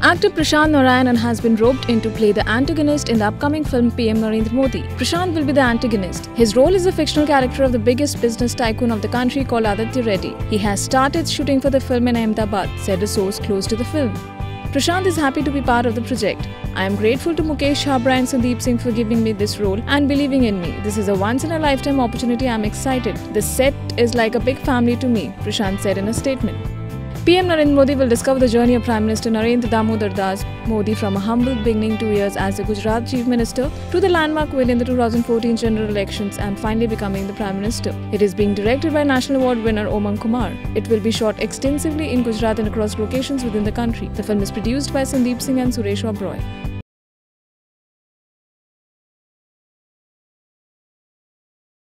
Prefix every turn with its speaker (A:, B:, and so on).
A: Actor Prashant Narayanan has been roped in to play the antagonist in the upcoming film PM Narendra Modi. Prashant will be the antagonist. His role is the fictional character of the biggest business tycoon of the country called Aditya Reddy. He has started shooting for the film in Ahmedabad, said a source close to the film. Prashant is happy to be part of the project. I am grateful to Mukesh Chhabra and Sandeep Singh for giving me this role and believing in me. This is a once-in-a-lifetime opportunity. I am excited. This set is like a big family to me, Prashant said in a statement. PM Narendra Modi will discover the journey of Prime Minister Narendra Damodar Das Modi from a humble beginning 2 years as the Gujarat Chief Minister to the landmark win in the 2014 general elections and finally becoming the Prime Minister. It is being directed by National Award winner Umang Kumar. It will be shot extensively in Gujarat and across locations within the country. The film is produced by Sandeep Singh and Suresh Oberoi.